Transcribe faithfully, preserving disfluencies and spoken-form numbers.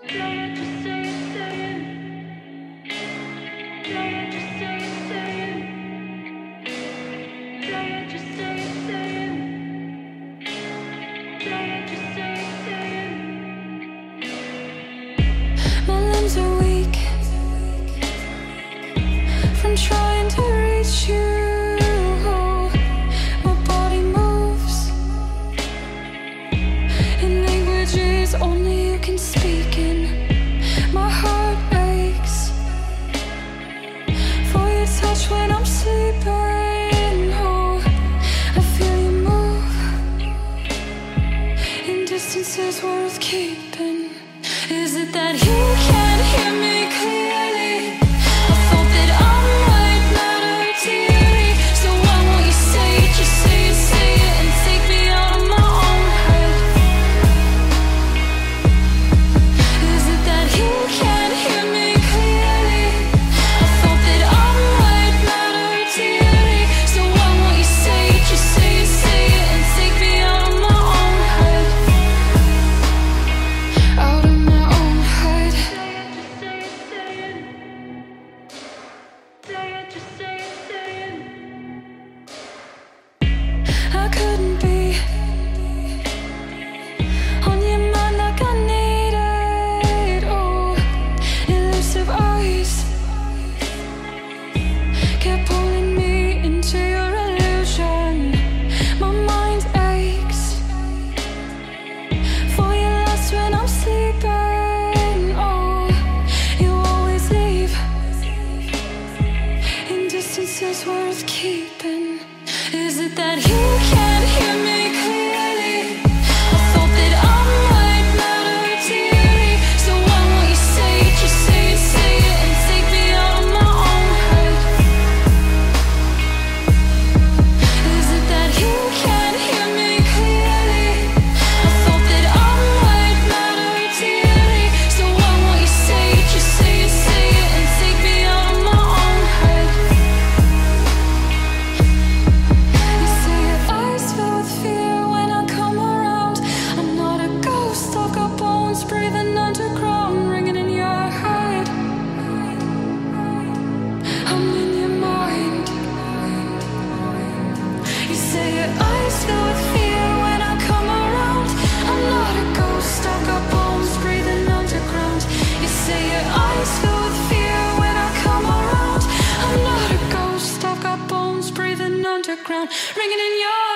Trying to reach you, my body moves in languages only you can speak in. My heart aches for your touch when I'm sleeping. Oh, I feel you move in distances worth keeping. Is it that you can't hear me clearly? I thought that I I couldn't be on your mind like I need it. Oh, elusive eyes kept pulling me into your illusion. My mind aches for your lust when I'm sleeping. Oh, you always leave in distances worth keeping. Is it that you can't hear me clearly? I thought that I might matter dearly. So why won't you say it, just say it, say it, and take me out of my own head? Is it that you can't hear me clearly? I thought that I might matter dearly. So why won't you say it, just say it, say it, and take me out of my own head? Breathing underground, ringing in your head. I'm in your mind. You say your eyes fill with fear when I come around. I'm not a ghost, I've got bones breathing underground. You say your eyes fill with fear when I come around. I'm not a ghost, I've got bones breathing underground, ringing in your